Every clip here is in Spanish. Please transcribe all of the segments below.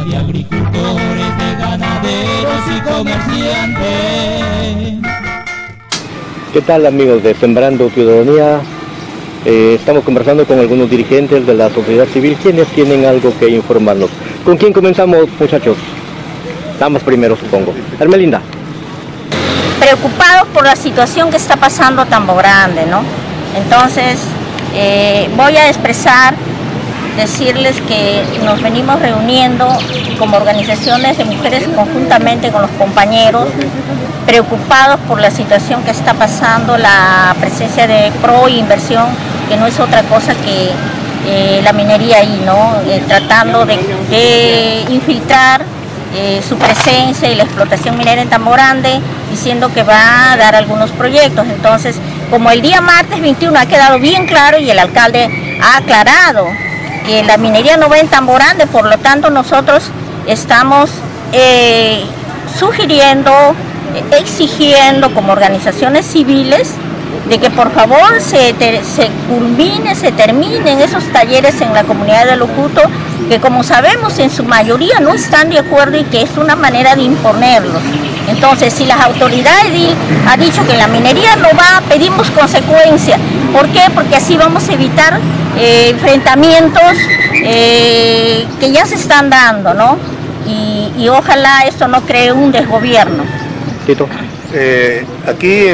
de agricultores, de ganaderos y comerciantes. ¿Qué tal, amigos de Sembrando Ciudadanía? Estamos conversando con algunos dirigentes de la sociedad civil, quienes tienen algo que informarnos. ¿Con quién comenzamos, muchachos? Damas primero, supongo. Hermelinda. Preocupados por la situación que está pasando a Tambo Grande, ¿no? Entonces, voy a decirles que nos venimos reuniendo como organizaciones de mujeres conjuntamente con los compañeros, preocupados por la situación que está pasando, la presencia de Proinversión, que no es otra cosa que la minería ahí, ¿no? Tratando de infiltrar su presencia y la explotación minera en Tambo Grande, diciendo que va a dar algunos proyectos. Entonces, como el día martes 21 ha quedado bien claro y el alcalde ha aclarado que la minería no va en Tambo Grande, por lo tanto nosotros estamos sugiriendo, exigiendo como organizaciones civiles de que por favor se terminen esos talleres en la comunidad de Locuto, que como sabemos en su mayoría no están de acuerdo y que es una manera de imponerlos. Entonces, si las autoridades han dicho que la minería no va, pedimos consecuencia. ¿Por qué? Porque así vamos a evitar enfrentamientos que ya se están dando, ¿no? Y ojalá esto no cree un desgobierno. Tito. Aquí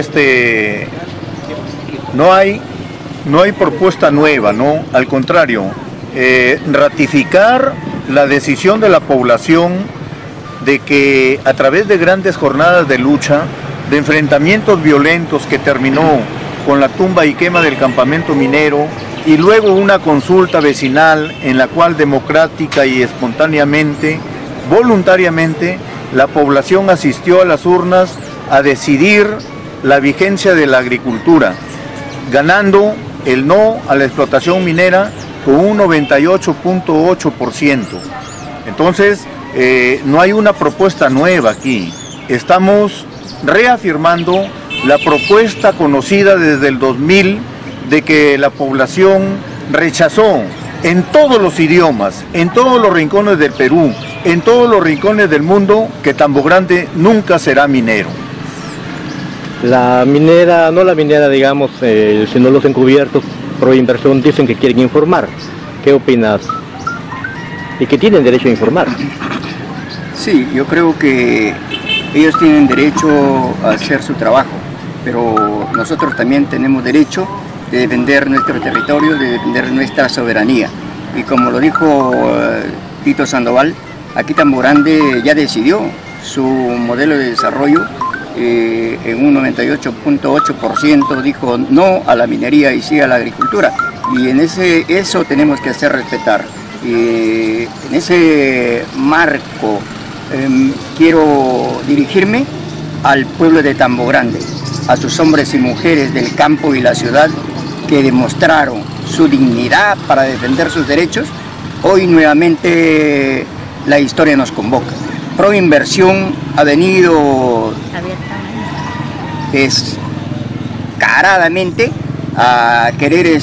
no hay propuesta nueva, ¿no? Al contrario, ratificar la decisión de la población de que a través de grandes jornadas de lucha, de enfrentamientos violentos que terminó con la tumba y quema del campamento minero y luego una consulta vecinal en la cual democrática y espontáneamente, voluntariamente, la población asistió a las urnas a decidir la vigencia de la agricultura, ganando el no a la explotación minera con un 98.8%. Entonces, no hay una propuesta nueva aquí. Estamos reafirmando la propuesta conocida desde el 2000 de que la población rechazó en todos los idiomas, en todos los rincones del Perú, en todos los rincones del mundo, que Tambo Grande nunca será minero. La minera, no la minera, digamos, sino los encubiertos Proinversión dicen que quieren informar. ¿Qué opinas? Y que tienen derecho a informar. Sí, yo creo que ellos tienen derecho a hacer su trabajo, pero nosotros también tenemos derecho de defender nuestro territorio, de defender nuestra soberanía. Y como lo dijo Tito Sandoval, aquí Tambo Grande ya decidió su modelo de desarrollo. En un 98.8% dijo no a la minería y sí a la agricultura, y en eso tenemos que hacer respetar. En ese marco quiero dirigirme al pueblo de Tambo Grande, a sus hombres y mujeres del campo y la ciudad que demostraron su dignidad para defender sus derechos. Hoy nuevamente la historia nos convoca. Proinversión ha venido descaradamente a querer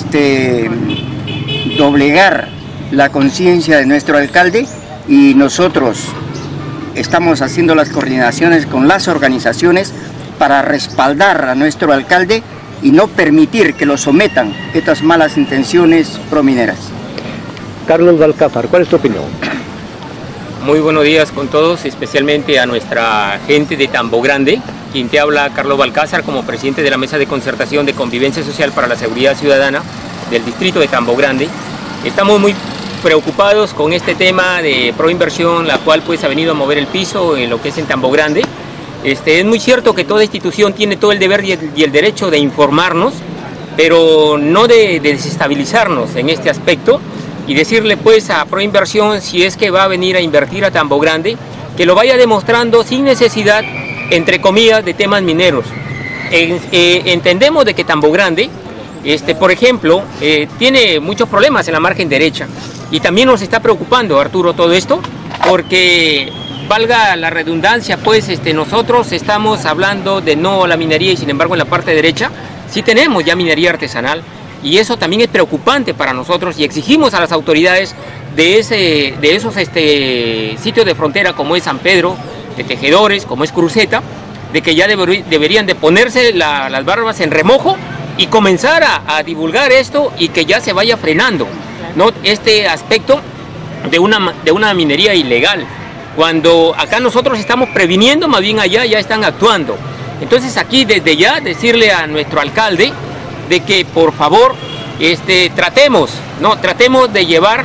doblegar la conciencia de nuestro alcalde, y nosotros estamos haciendo las coordinaciones con las organizaciones para respaldar a nuestro alcalde y no permitir que lo sometan estas malas intenciones promineras. Carlos Balcázar, ¿cuál es tu opinión? Muy buenos días con todos, especialmente a nuestra gente de Tambo Grande. Quien te habla, Carlos Balcázar, como presidente de la Mesa de Concertación de Convivencia Social para la Seguridad Ciudadana del distrito de Tambo Grande. Estamos muy preocupados con este tema de Proinversión, la cual pues ha venido a mover el piso en lo que es en Tambo Grande. Es muy cierto que toda institución tiene todo el deber y el derecho de informarnos, pero no de desestabilizarnos en este aspecto, y decirle pues a Proinversión, si es que va a venir a invertir a Tambo Grande, que lo vaya demostrando sin necesidad, entre comillas, de temas mineros. Entendemos de que Tambo Grande, por ejemplo, tiene muchos problemas en la margen derecha, y también nos está preocupando, Arturo, todo esto, porque valga la redundancia, pues nosotros estamos hablando de no a la minería, y sin embargo en la parte derecha sí tenemos ya minería artesanal, y eso también es preocupante para nosotros y exigimos a las autoridades de esos sitios de frontera como es San Pedro, de Tejedores, como es Cruceta, de que ya deberían de ponerse las barbas en remojo y comenzar a divulgar esto y que ya se vaya frenando, ¿no?, este aspecto de una minería ilegal. Cuando acá nosotros estamos previniendo, más bien allá ya están actuando. Entonces aquí desde ya decirle a nuestro alcalde de que por favor tratemos de llevar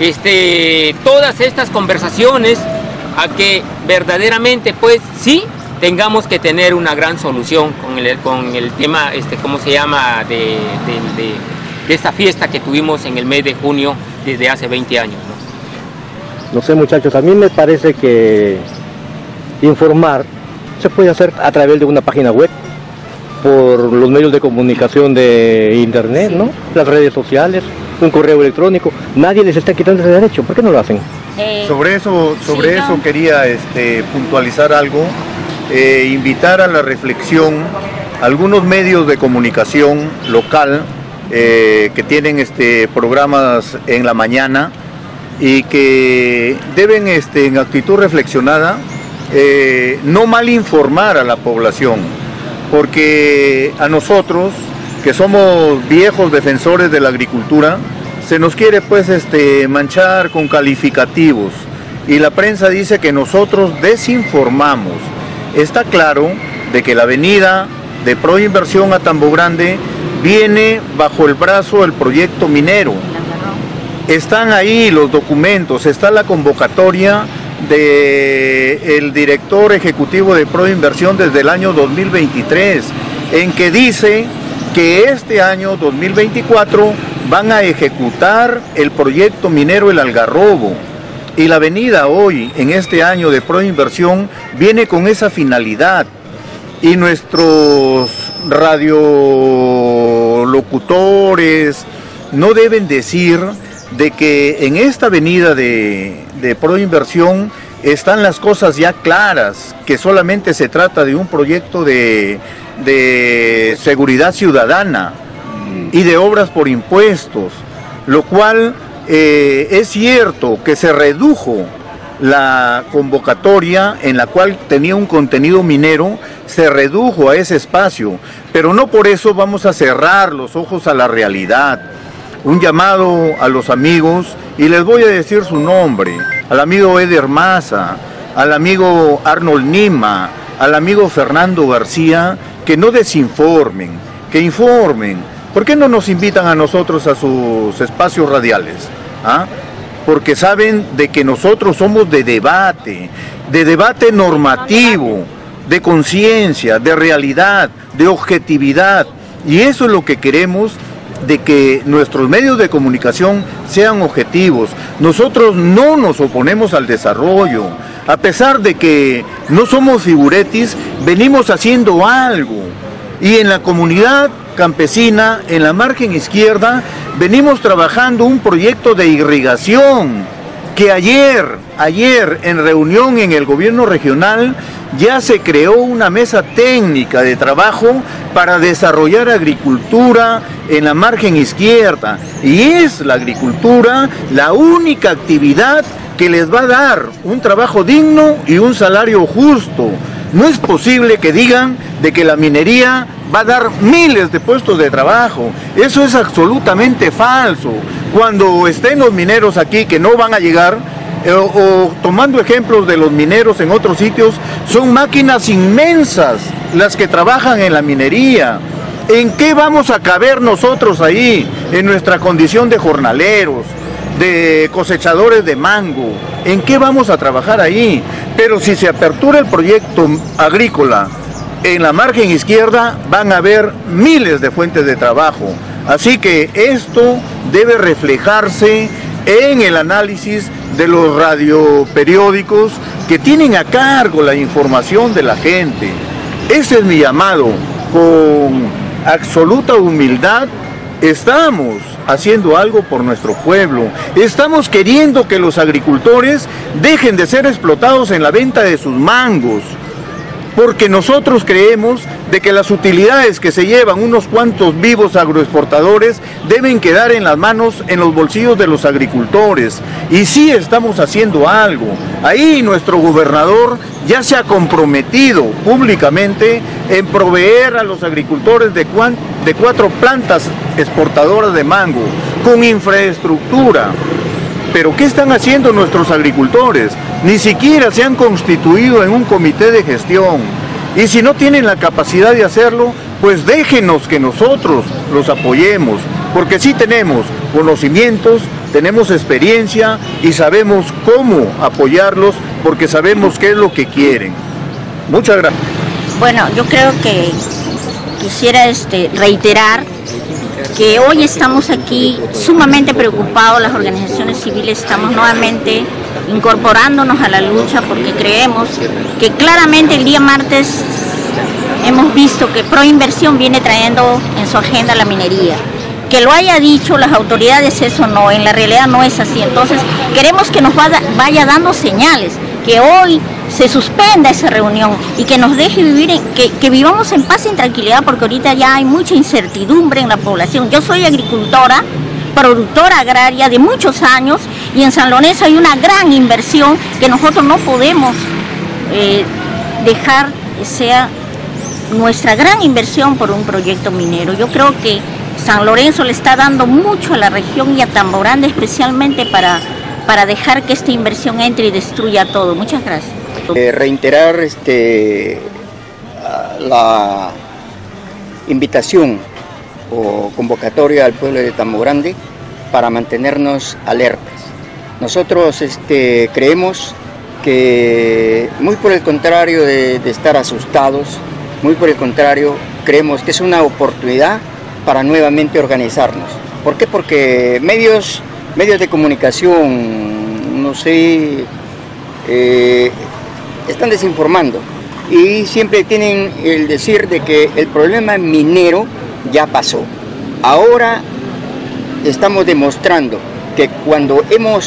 todas estas conversaciones a que verdaderamente pues sí tengamos que tener una gran solución con el tema, ¿cómo se llama?, de esta fiesta que tuvimos en el mes de junio desde hace 20 años, ¿no? No sé, muchachos, a mí me parece que informar se puede hacer a través de una página web, por los medios de comunicación de internet, ¿no?, las redes sociales, un correo electrónico. Nadie les está quitando ese derecho. ¿Por qué no lo hacen? Sobre eso quería puntualizar algo, invitar a la reflexión algunos medios de comunicación local que tienen programas en la mañana y que deben en actitud reflexionada no mal informar a la población, porque a nosotros que somos viejos defensores de la agricultura se nos quiere pues manchar con calificativos y la prensa dice que nosotros desinformamos. Está claro de que la avenida de Proinversión a Tambo Grande viene bajo el brazo del proyecto minero. Están ahí los documentos, está la convocatoria del director ejecutivo de Proinversión desde el año 2023, en que dice que este año 2024 van a ejecutar el proyecto minero El Algarrobo. Y la avenida hoy, en este año de Proinversión, viene con esa finalidad. Y nuestros radiolocutores no deben decir de que en esta avenida de Proinversión están las cosas ya claras, que solamente se trata de un proyecto de seguridad ciudadana y de obras por impuestos, lo cual es cierto que se redujo la convocatoria en la cual tenía un contenido minero, se redujo a ese espacio, pero no por eso vamos a cerrar los ojos a la realidad. Un llamado a los amigos, y les voy a decir su nombre, al amigo Eder Maza, al amigo Arnold Nima, al amigo Fernando García, que no desinformen, que informen. ¿Por qué no nos invitan a nosotros a sus espacios radiales? Porque saben de que nosotros somos de debate normativo, de conciencia, de realidad, de objetividad, y eso es lo que queremos, de que nuestros medios de comunicación sean objetivos. Nosotros no nos oponemos al desarrollo, a pesar de que no somos figuretis, venimos haciendo algo, y en la comunidad campesina, en la margen izquierda, venimos trabajando un proyecto de irrigación, que ayer en reunión en el gobierno regional ya se creó una mesa técnica de trabajo para desarrollar agricultura en la margen izquierda, y es la agricultura la única actividad que les va a dar un trabajo digno y un salario justo. No es posible que digan de que la minería va a dar miles de puestos de trabajo. Eso es absolutamente falso. Cuando estén los mineros aquí, que no van a llegar, o tomando ejemplos de los mineros en otros sitios, son máquinas inmensas las que trabajan en la minería. ¿En qué vamos a caber nosotros ahí, en nuestra condición de jornaleros, de cosechadores de mango? ¿En qué vamos a trabajar ahí? Pero si se apertura el proyecto agrícola en la margen izquierda, van a haber miles de fuentes de trabajo. Así que esto debe reflejarse en el análisis de los radioperiódicos que tienen a cargo la información de la gente. Ese es mi llamado. Con absoluta humildad estamos haciendo algo por nuestro pueblo. Estamos queriendo que los agricultores dejen de ser explotados en la venta de sus mangos, porque nosotros creemos de que las utilidades que se llevan unos cuantos vivos agroexportadores deben quedar en las manos, en los bolsillos de los agricultores. Y sí estamos haciendo algo. Ahí nuestro gobernador ya se ha comprometido públicamente en proveer a los agricultores de 4 plantas exportadoras de mango, con infraestructura. Pero ¿qué están haciendo nuestros agricultores? Ni siquiera se han constituido en un comité de gestión. Y si no tienen la capacidad de hacerlo, pues déjenos que nosotros los apoyemos, porque sí tenemos conocimientos, tenemos experiencia y sabemos cómo apoyarlos, porque sabemos qué es lo que quieren. Muchas gracias. Bueno, yo creo que quisiera reiterar que hoy estamos aquí sumamente preocupados, las organizaciones civiles estamos nuevamente incorporándonos a la lucha porque creemos que claramente el día martes hemos visto que Proinversión viene trayendo en su agenda la minería. Que lo haya dicho las autoridades, eso no, en la realidad no es así. Entonces queremos que nos vaya dando señales, que hoy se suspenda esa reunión y que nos deje vivir, que vivamos en paz y en tranquilidad, porque ahorita ya hay mucha incertidumbre en la población. Yo soy agricultora, productora agraria de muchos años, y en San Lorenzo hay una gran inversión que nosotros no podemos dejar que sea nuestra gran inversión por un proyecto minero. Yo creo que San Lorenzo le está dando mucho a la región y a Tambo Grande especialmente para dejar que esta inversión entre y destruya todo. Muchas gracias. Reiterar la invitación o convocatoria al pueblo de Tambo Grande para mantenernos alertas. Nosotros creemos que, muy por el contrario de estar asustados, muy por el contrario, creemos que es una oportunidad para nuevamente organizarnos. ¿Por qué? Porque medios de comunicación, no sé, están desinformando y siempre tienen el decir de que el problema minero ya pasó. Ahora estamos demostrando que cuando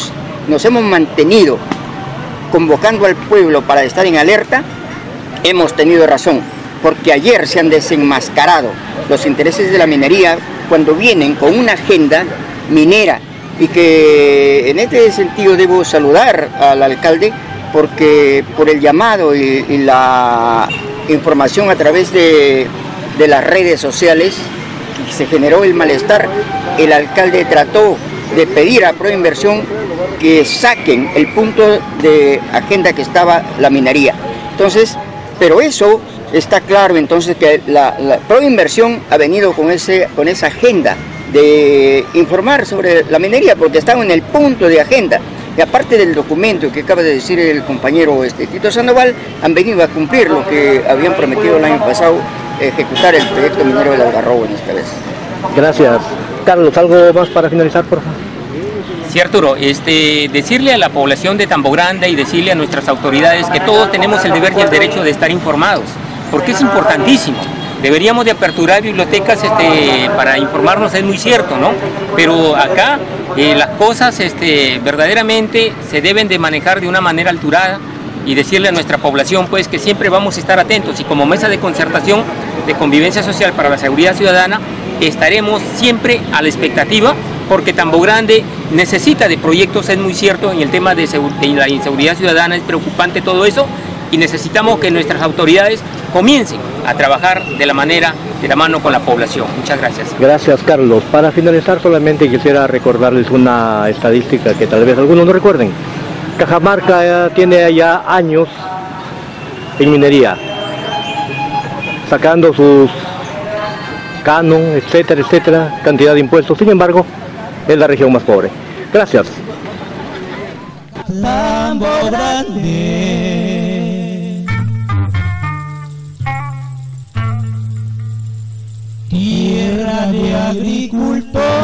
nos hemos mantenido convocando al pueblo para estar en alerta, hemos tenido razón, porque ayer se han desenmascarado los intereses de la minería cuando vienen con una agenda minera, y que en este sentido debo saludar al alcalde porque por el llamado y la información a través de las redes sociales que se generó el malestar, el alcalde trató de pedir a Proinversión que saquen el punto de agenda que estaba la minería. Entonces, pero eso está claro, entonces, que la Proinversión ha venido con esa agenda de informar sobre la minería, porque están en el punto de agenda. Y aparte del documento que acaba de decir el compañero Tito Sandoval, han venido a cumplir lo que habían prometido el año pasado, ejecutar el proyecto minero del Algarrobo en esta vez. Gracias. Carlos, ¿algo más para finalizar, por favor? Sí, Arturo, decirle a la población de Tambo Grande y decirle a nuestras autoridades que todos tenemos el deber y el derecho de estar informados, porque es importantísimo. Deberíamos de aperturar bibliotecas para informarnos, es muy cierto, ¿no? Pero acá las cosas verdaderamente se deben de manejar de una manera alturada y decirle a nuestra población pues que siempre vamos a estar atentos, y como mesa de concertación de convivencia social para la seguridad ciudadana estaremos siempre a la expectativa, porque Tambo Grande necesita de proyectos, es muy cierto, en el tema de la inseguridad ciudadana es preocupante todo eso, y necesitamos que nuestras autoridades comiencen a trabajar de la mano con la población. Muchas gracias. Gracias, Carlos. Para finalizar, solamente quisiera recordarles una estadística que tal vez algunos no recuerden. Cajamarca tiene ya años en minería, sacando sus canon, etcétera, etcétera, cantidad de impuestos. Sin embargo, es la región más pobre. Gracias. Tambo Grande, tierra de agricultores.